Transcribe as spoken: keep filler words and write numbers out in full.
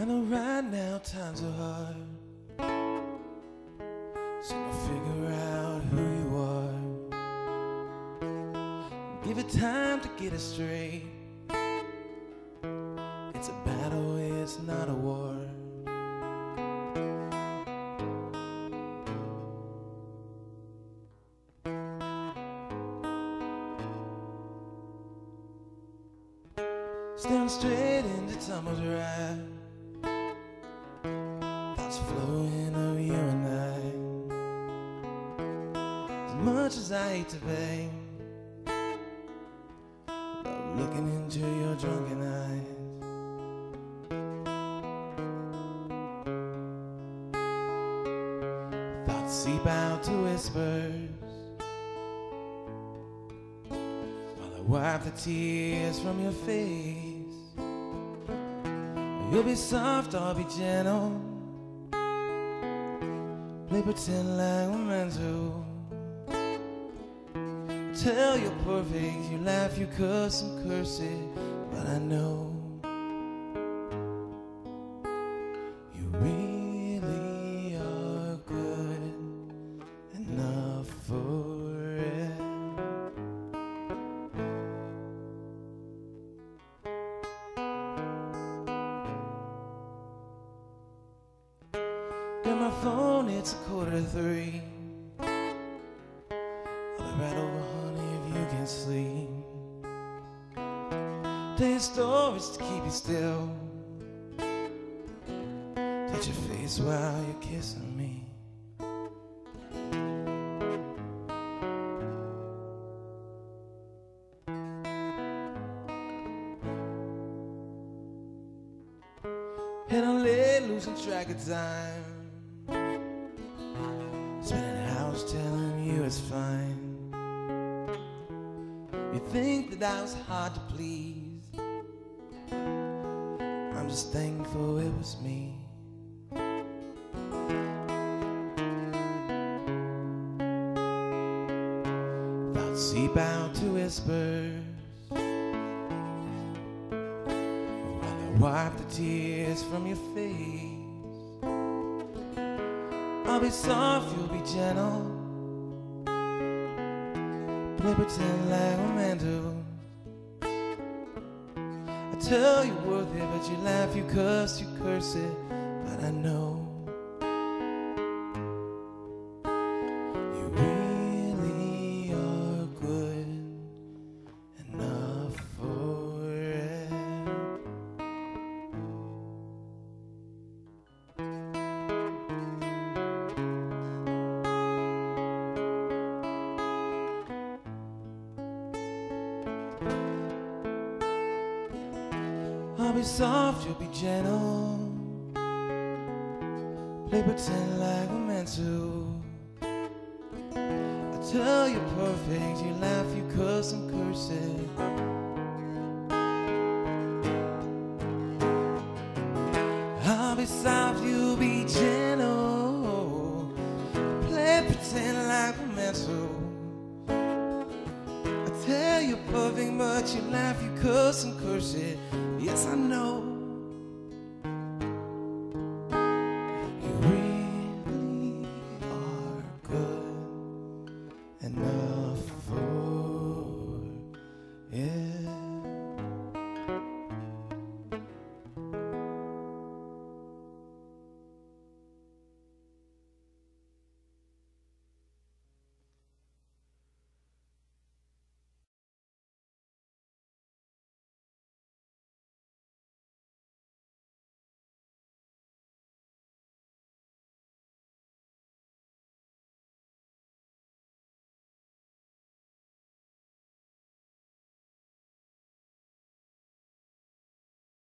I know right now times are hard, so I'll figure out who you are. Give it time to get it straight. It's a battle, it's not a war. Staring straight into tumble's wrath, thoughts flowing of you and I. As much as I hate to pay, love looking into your drunken eyes. Thoughts seep out to whispers while I wipe the tears from your face. You'll be soft, I'll be gentle. Play pretend like we're meant to. Tell you're perfect, you laugh, you cuss and curse it, but I know you really are good enough for it. Got my phone, it's a quarter to three. I'll be right over, honey, if you can sleep. Tell you stories to keep you still. Touch your face while you're kissing me. And I'm late, losing track of time. Spending hours telling you it's fine. You think that I was hard to please. I'm just thankful it was me. Thoughts seep out to whispers while I wipe the tears from your face. I'll be soft, you'll be gentle. Play pretend like we're meant to. I tell you worth it, but you laugh, you cuss, you curse it, but I know you really are good enough for it. I'll be soft, you'll be gentle. Play pretend like we're meant to. I tell you perfect, you laugh, you cuss and curse it. I'll be soft, you'll be gentle. Play pretend like we're meant to. I tell you perfect, but you laugh, you cuss and curse it.